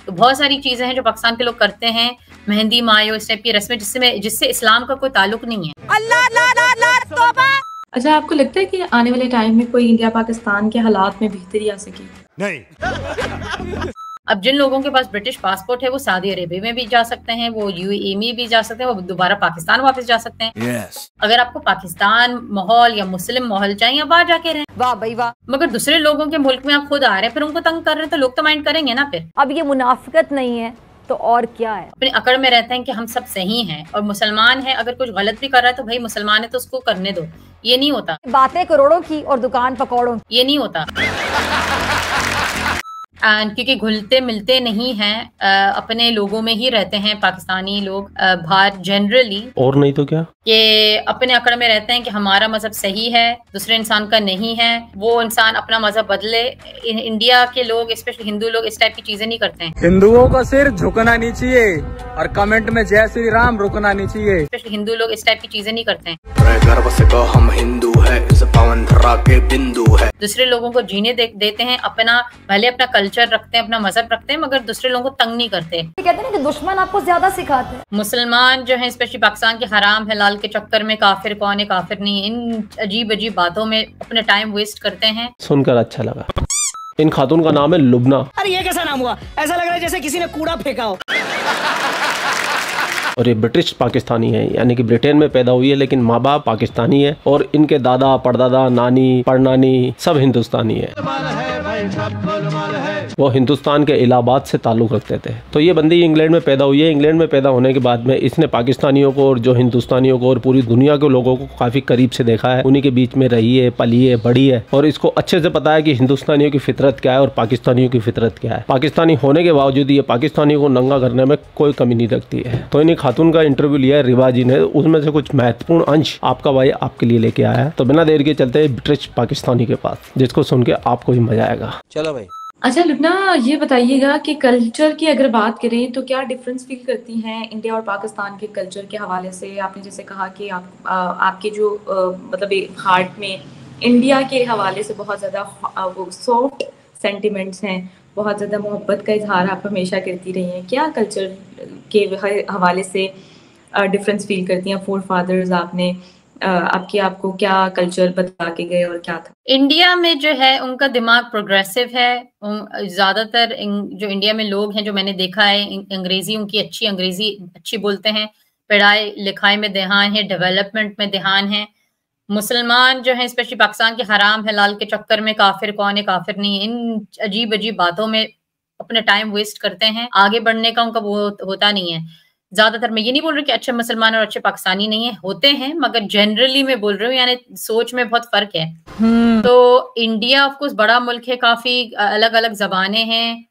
तो बहुत सारी चीजें हैं जो पाकिस्तान के लोग करते हैं, मेहंदी मायो इस टाइप की रस्में जिससे इस्लाम का कोई ताल्लुक नहीं है। अल्लाह ला ला ला तौबा। अच्छा, आपको लगता है कि आने वाले टाइम में कोई इंडिया पाकिस्तान के हालात में बेहतरी आ सके? नहीं। अब जिन लोगों के पास ब्रिटिश पासपोर्ट है वो सऊदी अरेबिया में भी जा सकते हैं, वो यूएई में भी जा सकते हैं, वो दोबारा पाकिस्तान वापस जा सकते हैं। yes. अगर आपको पाकिस्तान माहौल या मुस्लिम माहौल चाहिए, आप आ जाके रहें। वाह भाई वाह। मगर दूसरे लोगों के मुल्क में आप खुद आ रहे हैं, फिर उनको तंग कर रहे हैं, तो लोग तो माइंड करेंगे ना। फिर अब ये मुनाफिकत नहीं है तो और क्या है? अपने अकड़ में रहते हैं कि हम सब सही हैं और मुसलमान है, अगर कुछ गलत भी कर रहा है तो भाई मुसलमान है तो उसको करने दो। ये नहीं होता। बातें करोड़ों की और दुकान पकौड़ों की। ये नहीं होता। क्योंकि घुलते मिलते नहीं हैं, अपने लोगों में ही रहते हैं पाकिस्तानी लोग बाहर जनरली। और नहीं तो क्या, कि अपने अकड़ में रहते हैं कि हमारा मजहब सही है, दूसरे इंसान का नहीं है, वो इंसान अपना मजहब बदले। इंडिया के लोग स्पेशली हिंदू लोग इस टाइप की चीजें नहीं करते हैं। हिंदुओं का सिर झुकना नहीं चाहिए और कमेंट में जय श्री राम रुकना नहीं चाहिए। स्पेशली हिंदू लोग इस टाइप की चीजें नहीं करते हैं। गर्व से कहो हम हिंदू है, इस पावन धरा के बिंदु है। दूसरे लोगों को जीने देते हैं, अपना भले अपना कल्चर रखते हैं, अपना मजहब रखते हैं, मगर दूसरे लोगों को तंग नहीं करते। कहते हैं ना कि दुश्मन आपको ज्यादा सिखाते हैं। मुसलमान जो है स्पेशली पाकिस्तान के हराम हलाल के चक्कर में काफिर कौन है काफिर नहीं, इन अजीब अजीब बातों में अपने टाइम वेस्ट करते हैं। सुनकर अच्छा लगा। इन खातून का नाम है लुबना। अरे ये कैसा नाम हुआ? ऐसा लग रहा है जैसे किसी ने कूड़ा फेंका हो। और ये ब्रिटिश पाकिस्तानी है, यानी कि ब्रिटेन में पैदा हुई है लेकिन माँ बाप पाकिस्तानी है, और इनके दादा परदादा नानी परनानी सब हिंदुस्तानी है। वो हिंदुस्तान के इलाहाबाद से ताल्लुक़ रखते थे। तो ये बंदी इंग्लैंड में पैदा हुई है। इंग्लैंड में पैदा होने के बाद में इसने पाकिस्तानियों को और जो हिंदुस्तानियों को और पूरी दुनिया के लोगों को काफ़ी करीब से देखा है, उन्हीं के बीच में रही है, पली है, बड़ी है, और इसको अच्छे से पता है कि हिंदुस्तानियों की फितरत क्या है और पाकिस्तानियों की फितरत क्या है। पाकिस्तानी होने के बावजूद ये पाकिस्तानियों को नंगा करने में कोई कमी नहीं रखती है। तो इन्हीं खातून का इंटरव्यू लिया है रिवा जी ने, उसमें से कुछ महत्वपूर्ण अंश आपका भाई आपके लिए लेके आया है। तो बिना देर के चलते हैं ब्रिटिश पाकिस्तानी के पास, जिसको सुन के आपको भी मजा आएगा। चलो भाई। अच्छा लुबना, ये बताइएगा कि कल्चर की अगर बात करें तो क्या डिफरेंस फील करती हैं इंडिया और पाकिस्तान के कल्चर के हवाले से? आपने जैसे कहा कि आपके जो मतलब हार्ट में इंडिया के हवाले से बहुत ज़्यादा वो सॉफ्ट सेंटिमेंट्स हैं, बहुत ज़्यादा मोहब्बत का इजहार आप हमेशा करती रही हैं। क्या कल्चर के हवाले से डिफरेंस फील करती हैं? फोर फादर्स आपने आपको क्या कल्चर बता के गए और क्या था? इंडिया में जो है उनका दिमाग प्रोग्रेसिव है। ज्यादातर जो इंडिया में लोग हैं जो मैंने देखा है, अंग्रेजी उनकी अंग्रेजी अच्छी बोलते हैं, पढ़ाई लिखाई में ध्यान है, डेवलपमेंट में ध्यान है। मुसलमान जो है स्पेशली पाकिस्तान के हराम हलाल के चक्कर में काफिर कौन है काफिर नहीं, इन अजीब अजीब बातों में अपने टाइम वेस्ट करते हैं। आगे बढ़ने का उनका वो होता नहीं है। ज्यादातर मैं ये नहीं बोल रही कि अच्छे मुसलमान और अच्छे पाकिस्तानी नहीं है, होते हैं, मगर जनरली मैं बोल रही हूँ, यानी सोच में बहुत फर्क है। तो इंडिया ऑफ कोर्स बड़ा मुल्क है, काफी अलग अलग जबानें हैं,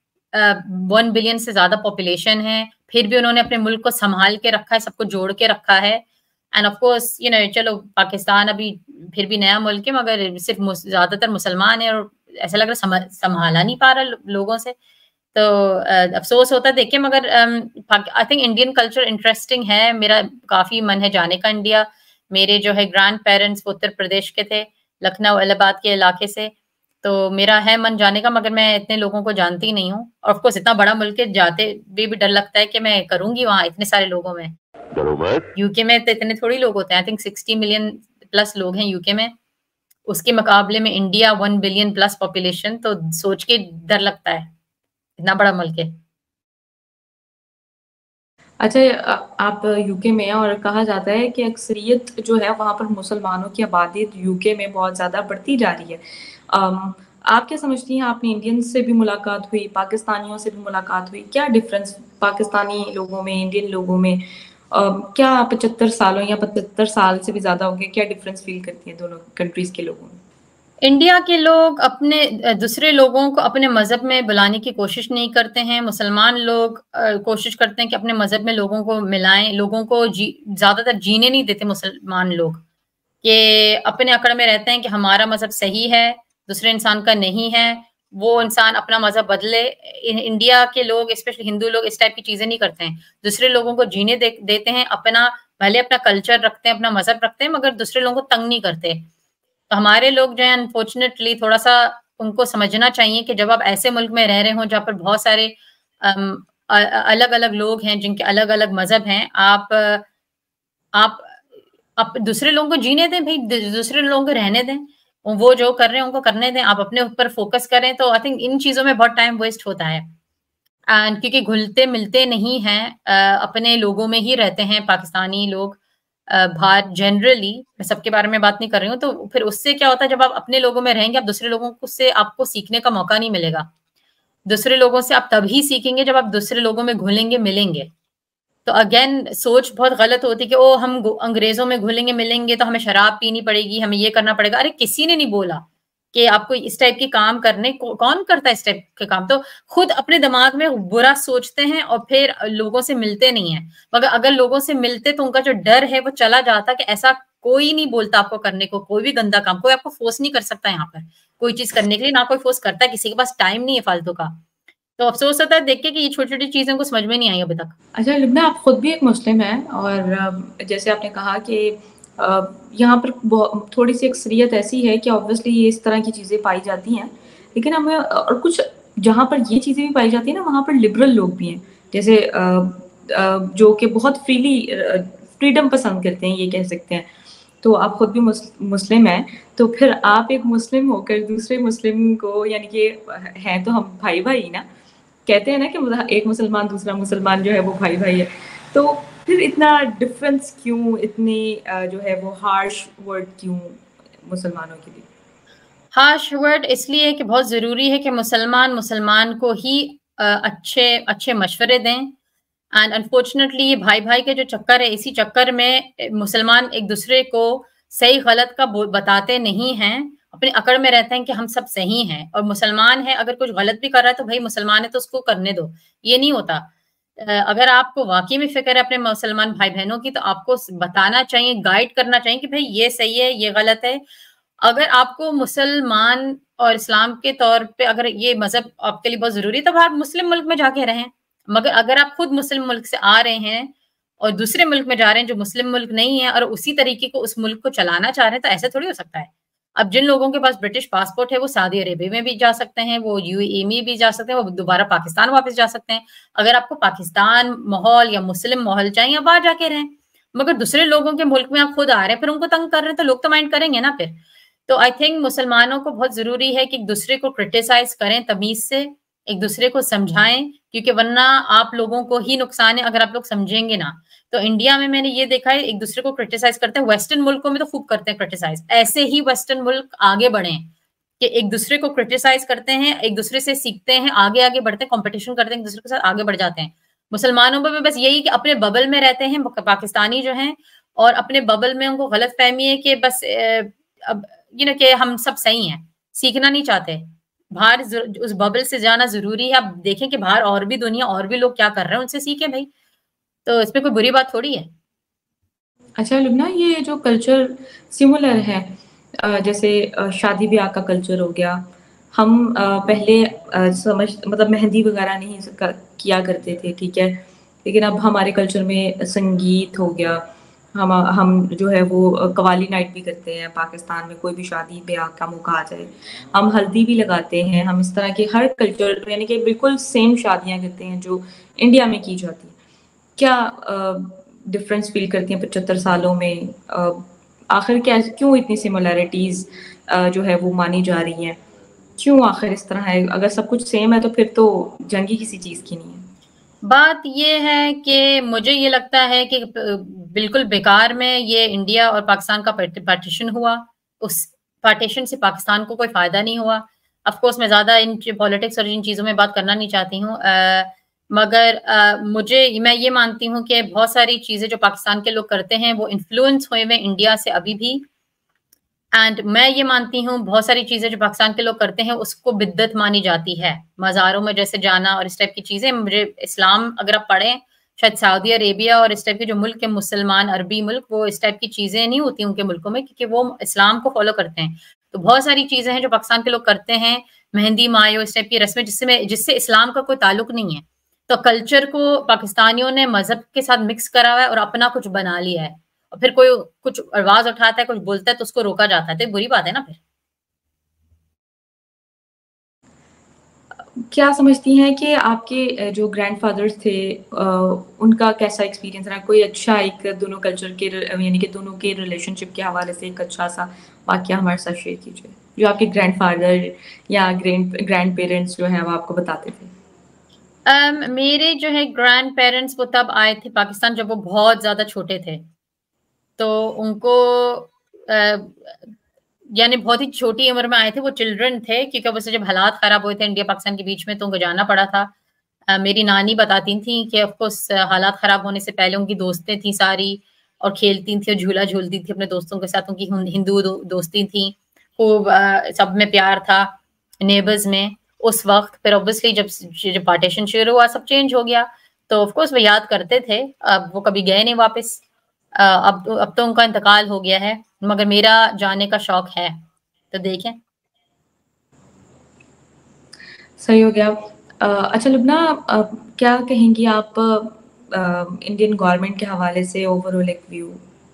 1 बिलियन से ज्यादा पॉपुलेशन है, फिर भी उन्होंने अपने मुल्क को संभाल के रखा है, सबको जोड़ के रखा है। एंड ऑफ कोर्स चलो पाकिस्तान अभी फिर भी नया मुल्क है, मगर सिर्फ ज्यादातर मुसलमान है और ऐसा लग रहा है संभाला नहीं पा रहा लोगों से। तो अफसोस होता है देख के, मगर I think Indian culture interesting है। मेरा काफ़ी मन है जाने का इंडिया। मेरे जो है ग्रैंड पेरेंट्स उत्तर प्रदेश के थे, लखनऊ इलाहाबाद के इलाके से, तो मेरा है मन जाने का, मगर मैं इतने लोगों को जानती नहीं हूँ। और ऑफकोर्स इतना बड़ा मुल्क है, जाते भी डर लगता है कि मैं करूँगी वहाँ इतने सारे लोगों में। यूके में तो इतने थोड़ी लोग होते हैं, आई थिंक 60 मिलियन प्लस लोग हैं यूके में, उसके मुकाबले में इंडिया 1 बिलियन प्लस पॉपुलेशन, तो सोच के डर लगता है, इतना बड़ा मुल्क है। अच्छा, आप यूके में हैं और कहा जाता है कि अक्सरियत जो है वहाँ पर मुसलमानों की आबादी यूके में बहुत ज़्यादा बढ़ती जा रही है। आप क्या समझती हैं? आपने इंडियंस से भी मुलाकात हुई, पाकिस्तानियों से भी मुलाकात हुई, क्या डिफरेंस पाकिस्तानी लोगों में इंडियन लोगों में क्या 75 सालों या 75 साल से भी ज़्यादा हो गए, क्या डिफरेंस फील करती हैं दोनों कंट्रीज़ के लोगों में? इंडिया के लोग अपने दूसरे लोगों को अपने मजहब में बुलाने की कोशिश नहीं करते हैं। मुसलमान लोग कोशिश करते हैं कि अपने मजहब में लोगों को मिलाएं, लोगों को ज्यादातर जीने नहीं देते मुसलमान लोग, कि अपने अकड़ में रहते हैं कि हमारा मजहब सही है, दूसरे इंसान का नहीं है, वो इंसान अपना मजहब बदले। इंडिया के लोग स्पेशली हिंदू लोग इस टाइप की चीजें नहीं करते हैं, दूसरे लोगों को जीने देते हैं, भले अपना कल्चर रखते हैं, अपना मजहब रखते हैं, मगर दूसरे लोगों को तंग नहीं करते। तो हमारे लोग जो है अनफॉर्चुनेटली थोड़ा सा उनको समझना चाहिए कि जब आप ऐसे मुल्क में रह रहे हो जहाँ पर बहुत सारे अलग अलग लोग हैं जिनके अलग अलग मजहब हैं, आप दूसरे लोगों को जीने दें भाई, दूसरे लोगों को रहने दें, वो जो कर रहे हैं उनको करने दें, आप अपने ऊपर फोकस करें। तो आई थिंक इन चीजों में बहुत टाइम वेस्ट होता है, एंड क्योंकि घुलते मिलते नहीं हैं, अपने लोगों में ही रहते हैं पाकिस्तानी लोग बाहर जनरली, मैं सबके बारे में बात नहीं कर रही हूँ। तो फिर उससे क्या होता है, जब आप अपने लोगों में रहेंगे, आप दूसरे लोगों से आपको सीखने का मौका नहीं मिलेगा। दूसरे लोगों से आप तभी सीखेंगे जब आप दूसरे लोगों में घुलेंगे मिलेंगे। तो अगेन सोच बहुत गलत होती है कि ओ हम अंग्रेजों में घुलेंगे मिलेंगे तो हमें शराब पीनी पड़ेगी, हमें ये करना पड़ेगा। अरे किसी ने नहीं बोला कि आपको इस टाइप के काम करने को, कौन करता है इस टाइप के काम? तो खुद अपने दिमाग में बुरा सोचते हैं और फिर लोगों से मिलते नहीं है। मगर अगर लोगों से मिलते तो उनका जो डर है वो चला जाता कि ऐसा कोई नहीं बोलता आपको करने को, कोई भी गंदा काम, कोई आपको फोर्स नहीं कर सकता यहाँ पर कोई चीज करने के लिए, ना कोई फोर्स करता है, किसी के पास टाइम नहीं है फालतू का। तो अफसोस होता है देख के कि ये छोटी छोटी चीजें को समझ में नहीं आई अभी तक। अच्छा लिब्ना, आप खुद भी एक मुस्लिम हैं और जैसे आपने कहा कि यहाँ पर थोड़ी सी अक्सरियत ऐसी है कि ऑब्वियसली ये इस तरह की चीज़ें पाई जाती हैं, लेकिन हमें और कुछ जहाँ पर ये चीज़ें भी पाई जाती हैं ना, वहाँ पर लिबरल लोग भी हैं, जैसे जो कि बहुत फ्रीडम पसंद करते हैं, ये कह सकते हैं। तो आप खुद भी मुस्लिम हैं, तो फिर आप एक मुस्लिम होकर दूसरे मुस्लिम को, यानी कि हैं तो हम भाई भाई ना, कहते हैं ना कि एक मुसलमान दूसरा मुसलमान जो है वो भाई भाई है, तो फिर इतना डिफरेंस क्यों, इतनी जो है वो हार्श वर्ड क्यों मुसलमानों के लिए? हार्श वर्ड इसलिए कि बहुत जरूरी है कि मुसलमान को ही अच्छे अच्छे मशवरे दें। एंड अनफॉर्चुनेटली ये भाई भाई के जो चक्कर है, इसी चक्कर में मुसलमान एक दूसरे को सही गलत का बताते नहीं हैं, अपनी अकड़ में रहते हैं कि हम सब सही हैं, और मुसलमान है अगर कुछ गलत भी कर रहा है तो भाई मुसलमान है तो उसको करने दो। ये नहीं होता। अगर आपको वाकई में फिक्र है अपने मुसलमान भाई बहनों की, तो आपको बताना चाहिए, गाइड करना चाहिए कि भाई ये सही है, ये गलत है। अगर आपको मुसलमान और इस्लाम के तौर पे अगर ये मजहब आपके लिए बहुत जरूरी है, तो आप मुस्लिम मुल्क में जाके रहें। मगर अगर आप खुद मुस्लिम मुल्क से आ रहे हैं और दूसरे मुल्क में जा रहे हैं जो मुस्लिम मुल्क नहीं है, और उसी तरीके को उस मुल्क को चलाना चाह रहे हैं, तो ऐसे थोड़ी हो सकता है। अब जिन लोगों के पास ब्रिटिश पासपोर्ट है वो सऊदी अरेबिया में भी जा सकते हैं, वो यूएई में भी जा सकते हैं, वो दोबारा पाकिस्तान वापस जा सकते हैं। अगर आपको पाकिस्तान माहौल या मुस्लिम माहौल चाहिए, आप वहां जाके रहें। मगर दूसरे लोगों के मुल्क में आप खुद आ रहे हैं, फिर उनको तंग कर रहे हैं, तो लोग तो माइंड करेंगे ना फिर। तो आई थिंक मुसलमानों को बहुत जरूरी है कि एक दूसरे को क्रिटिसाइज करें तमीज से, एक दूसरे को समझाएं, क्योंकि वरना आप लोगों को ही नुकसान है अगर आप लोग समझेंगे ना। तो इंडिया में मैंने ये देखा है, एक दूसरे को क्रिटिसाइज करते हैं, वेस्टर्न मुल्कों में तो खूब करते हैं क्रिटिसाइज, ऐसे ही वेस्टर्न मुल्क आगे बढ़े कि एक दूसरे को क्रिटिसाइज करते हैं, एक दूसरे से सीखते हैं, आगे आगे बढ़ते हैं, कॉम्पिटिशन करते हैं, एक दूसरे के साथ आगे बढ़ जाते हैं। मुसलमानों में बस यही कि अपने बबल में रहते हैं पाकिस्तानी जो हैं, और अपने बबल में उनको गलत फहमी है कि बस अब कि हम सब सही हैं, सीखना नहीं चाहते। बाहर उस बबल से जाना जरूरी है। आप देखें कि बाहर और भी दुनिया, और भी लोग क्या कर रहे हैं, उनसे सीखे भाई। तो इसमें कोई बुरी बात थोड़ी है। अच्छा लुबना, ये जो कल्चर सिमिलर है, जैसे शादी ब्याह का कल्चर हो गया, हम पहले मतलब मेहंदी वगैरह नहीं किया करते थे, ठीक है, लेकिन अब हमारे कल्चर में संगीत हो गया, हम जो है वो कवाली नाइट भी करते हैं। पाकिस्तान में कोई भी शादी ब्याह का मौका आ जाए, हम हल्दी भी लगाते हैं, हम इस तरह के हर कल्चर, यानी कि बिल्कुल सेम शादियां करते हैं जो इंडिया में की जाती है। क्या डिफरेंस फील करती हैं 75 सालों में? आखिर क्यों इतनी सिमिलैरिटीज जो है वो मानी जा रही हैं? क्यों आखिर इस तरह है? अगर सब कुछ सेम है तो फिर तो जंग ही किसी चीज की नहीं है। बात ये है कि मुझे ये लगता है कि बिल्कुल बेकार में ये इंडिया और पाकिस्तान का पार्टीशन हुआ। उस पार्टीशन से पाकिस्तान को कोई फायदा नहीं हुआ। ऑफ कोर्स मैं ज्यादा इन पॉलिटिक्स और इन चीजों में बात करना नहीं चाहती हूँ, मगर मैं ये मानती हूँ कि बहुत सारी चीजें जो पाकिस्तान के लोग करते हैं वो इन्फ्लुएंस हुए हुए इंडिया से अभी भी। एंड मैं ये मानती हूँ बहुत सारी चीजें जो पाकिस्तान के लोग करते हैं उसको बिद्दत मानी जाती है, मज़ारों में जैसे जाना और इस टाइप की चीजें। मुझे इस्लाम अगर आप पढ़ें, शायद सऊदी अरेबिया और इस टाइप के जो मुल्क के मुसलमान अरबी मुल्क, वो इस टाइप की चीजें नहीं होती उनके मुल्कों में, क्योंकि वो इस्लाम को फॉलो करते हैं। तो बहुत सारी चीजें हैं जो पाकिस्तान के लोग करते हैं, मेहंदी मायो इस टाइप की रस्में, जिससे इस्लाम का कोई ताल्लुक नहीं है। तो कल्चर को पाकिस्तानियों ने मजहब के साथ मिक्स करा हुआ है और अपना कुछ बना लिया है, और फिर कोई कुछ आवाज उठाता है, कुछ बोलता है तो उसको रोका जाता है, तो बुरी बात है ना फिर। क्या समझती हैं कि आपके जो ग्रैंडफादर्स थे उनका कैसा एक्सपीरियंस रहा? कोई अच्छा एक दोनों कल्चर के यानी कि दोनों के रिलेशनशिप के हवाले से एक अच्छा सा वाक़या हमारे साथ शेयर कीजिए, जो आपके ग्रैंडफादर या ग्रैंड पेरेंट्स जो हैं वो आपको बताते थे। मेरे जो है ग्रैंड पेरेंट्स वो तब आए थे पाकिस्तान जब वो बहुत ज़्यादा छोटे थे। तो उनको यानी बहुत ही छोटी उम्र में आए थे, वो चिल्ड्रन थे क्योंकि वैसे जब हालात ख़राब हुए थे इंडिया पाकिस्तान के बीच में तो उनको जाना पड़ा था। मेरी नानी बताती थी कि ऑफ कोर्स हालात ख़राब होने से पहले उनकी दोस्तें थी सारी और खेलती थी और झूला झूलती थी अपने दोस्तों के साथ, उनकी हिंदू दोस्ती थी, खूब सब में प्यार था नेबर्स में उस वक़्त। फिर ऑब्वियसली जब पार्टीशन शुरू हुआ सब चेंज हो गया, तो ऑफ कोर्स वो याद करते थे। अब वो कभी गए नहीं वापस। अब तो उनका इंतकाल हो गया है, मगर मेरा जाने का शौक है, तो देखें। सही हो गया। अच्छा लुबना, क्या कहेंगी आप इंडियन गवर्नमेंट के हवाले से ओवरऑल एक व्यू?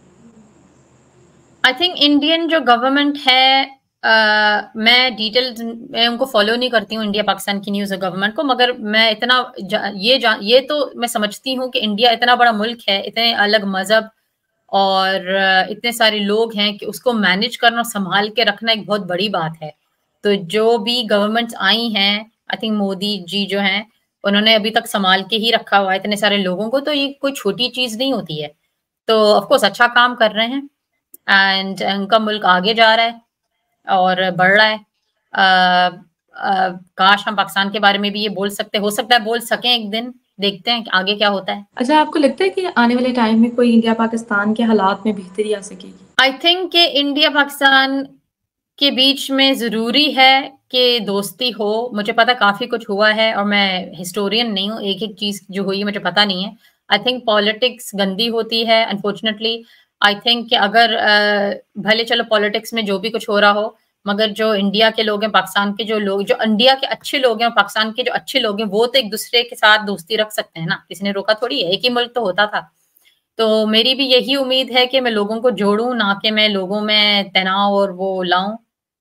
आई थिंक इंडियन जो गवर्नमेंट है, मैं डिटेल्स में उनको फॉलो नहीं करती हूँ इंडिया पाकिस्तान की न्यूज़ और गवर्नमेंट को, मगर मैं इतना ये तो मैं समझती हूँ कि इंडिया इतना बड़ा मुल्क है, इतने अलग मजहब और इतने सारे लोग हैं कि उसको मैनेज करना और संभाल के रखना एक बहुत बड़ी बात है। तो जो भी गवर्नमेंट्स आई हैं, आई थिंक मोदी जी जो हैं, उन्होंने अभी तक संभाल के ही रखा हुआ है इतने सारे लोगों को, तो ये कोई छोटी चीज़ नहीं होती है। तो ऑफ कोर्स अच्छा काम कर रहे हैं एंड उनका मुल्क आगे जा रहा है और बढ़ रहा है। काश हम पाकिस्तान के बारे में भी ये बोल सकते, हो सकता है बोल सकें एक दिन, देखते हैं आगे क्या होता है। अच्छा, आपको लगता है कि आने वाले टाइम में कोई इंडिया पाकिस्तान के हालात में बेहतरी आ सकेगी? आई थिंक कि इंडिया पाकिस्तान के बीच में ज़रूरी है कि दोस्ती हो। मुझे पता काफ़ी कुछ हुआ है और मैं हिस्टोरियन नहीं हूँ, एक चीज़ जो हुई है मुझे पता नहीं है। आई थिंक पॉलिटिक्स गंदी होती है अनफॉर्चुनेटली। आई थिंक कि अगर भले चलो पॉलिटिक्स में जो भी कुछ हो रहा हो, मगर जो इंडिया के लोग हैं, पाकिस्तान के जो लोग, जो इंडिया के अच्छे लोग हैं और पाकिस्तान के जो अच्छे लोग हैं, वो तो एक दूसरे के साथ दोस्ती रख सकते हैं ना, किसी ने रोका थोड़ी है, एक ही मुल्क तो होता था। तो मेरी भी यही उम्मीद है कि मैं लोगों को जोड़ूं, ना कि मैं लोगों में तनाव और वो लाऊं,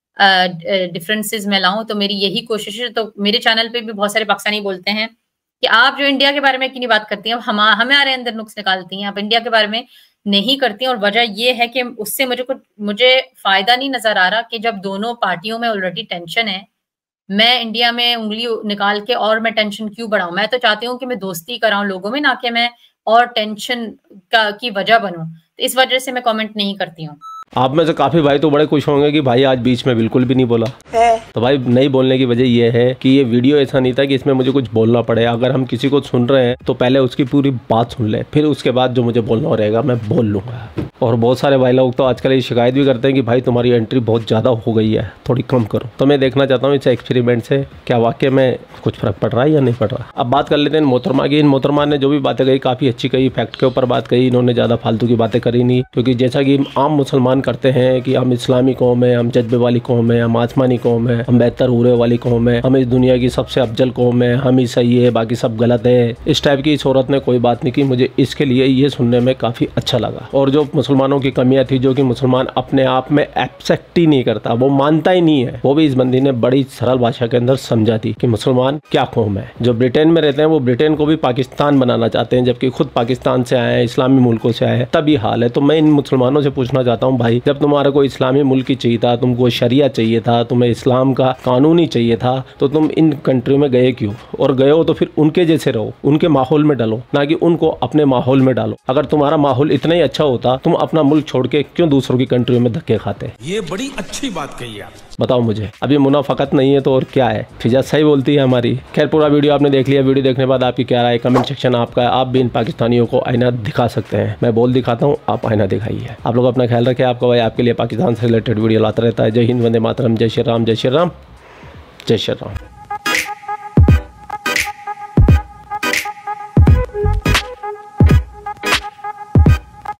डिफरेंसेस में लाऊं। तो मेरी यही कोशिश है। तो मेरे चैनल पे भी बहुत सारे पाकिस्तानी बोलते हैं कि आप जो इंडिया के बारे में क्यों नहीं बात करती हैं, हमारे अंदर नुक्स निकालती हैं, आप इंडिया के बारे में नहीं करती। और वजह ये है कि उससे मुझे फायदा नहीं नजर आ रहा कि जब दोनों पार्टियों में ऑलरेडी टेंशन है, मैं इंडिया में उंगली निकाल के और मैं टेंशन क्यों बढ़ाऊं। मैं तो चाहती हूँ कि मैं दोस्ती कराऊं लोगों में, ना कि मैं और टेंशन की वजह बनूं। तो इस वजह से मैं कमेंट नहीं करती हूँ। आप में से काफ़ी भाई तो बड़े खुश होंगे कि भाई आज बीच में बिल्कुल भी नहीं बोला है। तो भाई नहीं बोलने की वजह यह है कि ये वीडियो ऐसा नहीं था कि इसमें मुझे कुछ बोलना पड़े। अगर हम किसी को सुन रहे हैं तो पहले उसकी पूरी बात सुन ले, फिर उसके बाद जो मुझे बोलना रहेगा मैं बोल लूँगा। और बहुत सारे भाई लोग तो आजकल ये शिकायत भी करते हैं कि भाई तुम्हारी एंट्री बहुत ज़्यादा हो गई है, थोड़ी कम करो। तो मैं देखना चाहता हूँ इस एक्सपेरिमेंट से क्या वाकई में कुछ फ़र्क पड़ रहा है या नहीं पड़ रहा। अब बात कर लेते हैं मोहतरमा की। इन मोहतरमा ने जो भी बातें कही काफ़ी अच्छी कही, फैक्ट के ऊपर बात कही, इन्होंने ज़्यादा फालतू की बातें करी नहीं। क्योंकि जैसा कि आम मुसलमान करते हैं कि हम इस्लामी कौम है, हम जज्बे वाली कौम है, हम आसमानी कौम है, हम बेहतर उरे वाली कौम है, हम इस दुनिया की सबसे अफजल कौम है, हम ही सही है बाकी सब गलत है, इस टाइप की इस औरत ने कोई बात नहीं की। मुझे इसके लिए ये सुनने में काफ़ी अच्छा लगा। और जो मुसलमानों की कमियाँ थी, जो कि मुसलमान अपने आप में एक्सेप्ट ही नहीं करता, वो मानता ही नहीं है, वो भी इस बंदी ने बड़ी सरल भाषा के अंदर समझा थी कि मुसलमान क्या कौम है। जो ब्रिटेन में रहते हैं वो ब्रिटेन को भी पाकिस्तान बनाना चाहते हैं, जबकि खुद पाकिस्तान से आए हैं, इस्लामी मुल्कों से आए हैं, तब ये हाल है। तो मैं इन मुसलमानों से पूछना चाहता हूँ, भाई जब तुम्हारा कोई इस्लामी मुल्क ही चाहिए था, तुमको शरिया चाहिए था, तुम्हें इस्लाम का कानून ही चाहिए था, तो तुम इन कंट्री में गए क्यों? और गए हो तो फिर उनके जैसे रहो, उनके माहौल में डालो, ना कि उनको अपने माहौल में डालो। अगर तुम्हारा माहौल इतना ही अच्छा होता, तुम अपना मुल्क छोड़ के क्यों दूसरों की कंट्री में धक्के खाते? ये बड़ी अच्छी बात कही आप। बताओ मुझे, अभी मुनाफकत नहीं है तो और क्या है? फिजा सही बोलती है हमारी। खैर पूरा वीडियो आपने देख लिया। वीडियो देखने के बाद आपकी क्या राय है? कमेंट सेक्शन आपका है। आप भी इन पाकिस्तानियों को आईना दिखा सकते हैं। मैं बोल दिखाता हूँ, आप आईना दिखाइए। आप लोग अपना ख्याल रखें। आपका भाई आपके लिए पाकिस्तान से रिलेटेड वीडियो लाता रहता है। जय हिंद, वंदे मातरम, जय श्री राम, जय श्री राम, जय श्री राम।